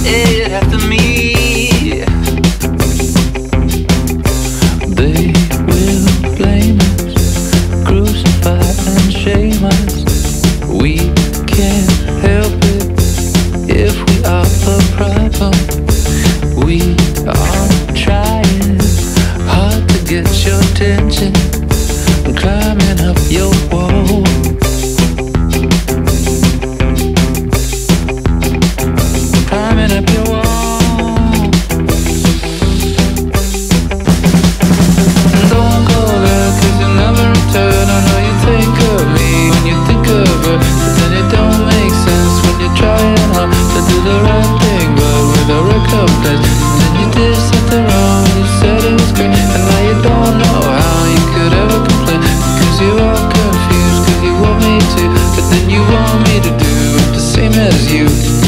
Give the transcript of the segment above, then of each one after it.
it after me. They will blame us, crucify and shame us. We can't help it if we are the problem. We are trying hard to get your attention, climbing up your wall. Climbing up your wall. Don't go there, 'cause you'll never return. I know you think of me when you think of her, but then it don't make sense when you're trying hard to do the right thing, but with a recompense. And then you did something wrong and you said it was great, and now you don't know how you could ever complain, because you are confused, 'cause you want me to, but then you want me to do the same as you.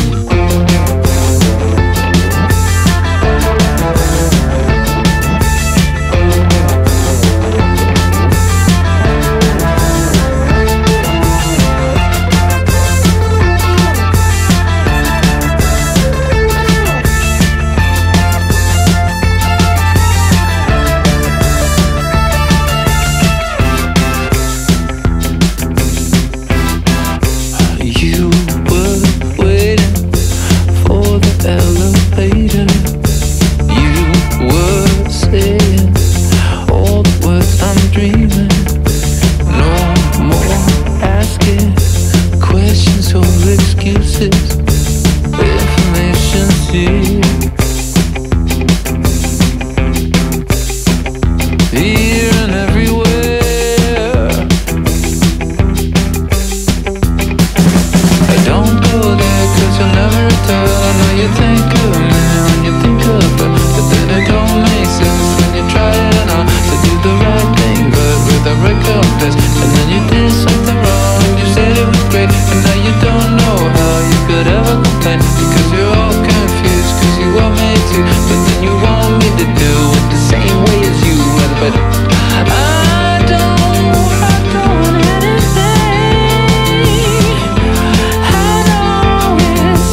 You were waiting for the elevator. You were saying all the words I'm dreaming. No more asking questions or excuses. Information's here. Here and everywhere. Don't go there, 'cause you'll never return. I know you think of me when you think of her, but then it don't make sense when you're trying hard to do the right thing, but with a recompense. And then you did something wrong and you said it was great, and now you don't know how you could ever complain, because you're all confused, 'cause you want me to, but then you want me to do it the same way as you. But I don't anything. I know it's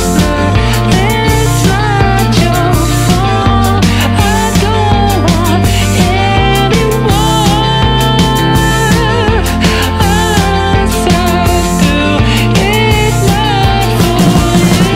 not your fault. I don't want anyone else. I do it not for you.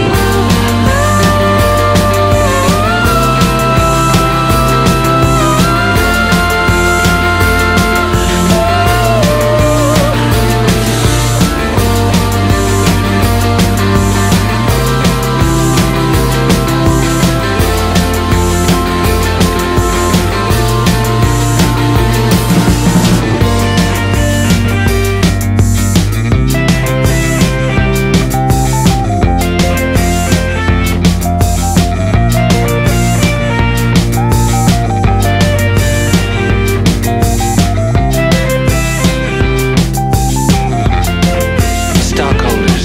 Stockholders,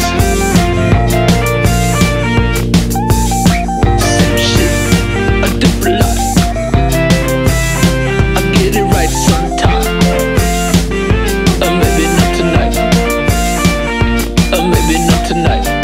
same shit, a different life. I get it right sometime, or maybe not tonight, or maybe not tonight.